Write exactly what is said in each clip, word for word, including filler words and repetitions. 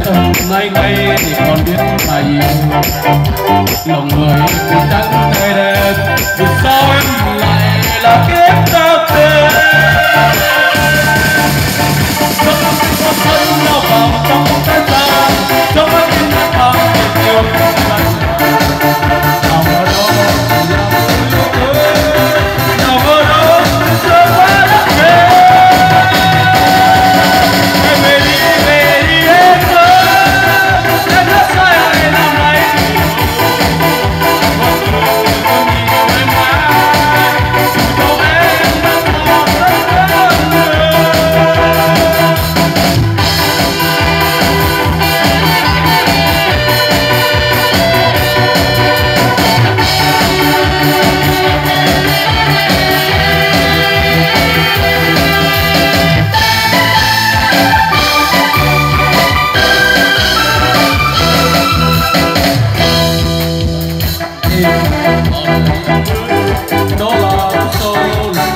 nay ngày thì còn biết mà yêu lòng người cứ trắng tươi đẹp vì sao em lại là kiếp ta tên có thân nào vào trong trái ta trong mắt những mắt bao nhiêu yêu nào ở đó nào ở đó chưa quá đã về em về đi về đi em ơi em đã sai ai làm này đó là sâu là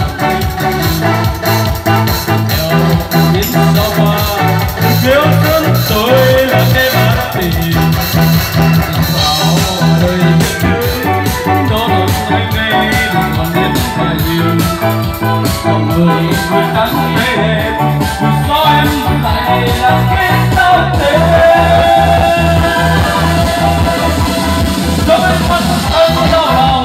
đến sao qua nếu thân tôi là cái bản tình sao đời đó là ngày ngày còn biết mà yêu lòng người người trắng tươi đẹp vì sao em lại là cái tao tên cho em mắt thân đau lòng